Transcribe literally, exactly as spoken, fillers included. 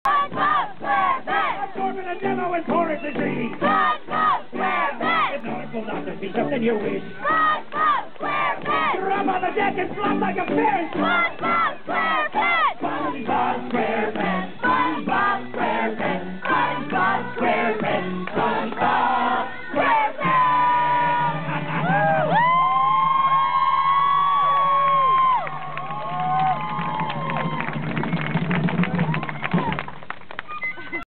SpongeBob SquarePants! Storm and a demo and chorus is easy. SpongeBob SquarePants! If nautical doctor be something you wish. SpongeBob SquarePants! You're up on the deck and flop like a fish. SpongeBob SquarePants!